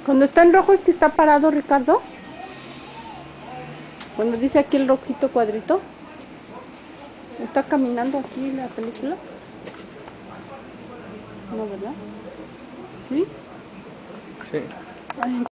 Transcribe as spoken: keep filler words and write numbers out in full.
Cuando está en rojo es que está parado, Ricardo. Cuando dice aquí el rojito cuadrito. ¿Está caminando aquí la película? No, ¿verdad? ¿Sí? Sí. Ay.